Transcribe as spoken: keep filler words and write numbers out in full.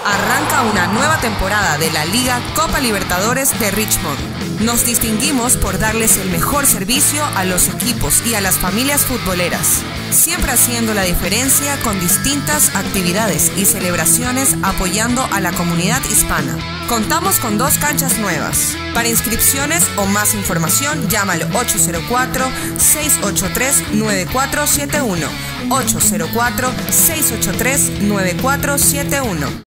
Arranca una nueva temporada de la Liga Copa Libertadores de Richmond. Nos distinguimos por darles el mejor servicio a los equipos y a las familias futboleras, siempre haciendo la diferencia con distintas actividades y celebraciones apoyando a la comunidad hispana. Contamos con dos canchas nuevas. Para inscripciones o más información, llama al ocho cero cuatro, seis ocho tres, nueve cuatro siete uno. ocho cero cuatro, seis ocho tres, nueve cuatro siete uno.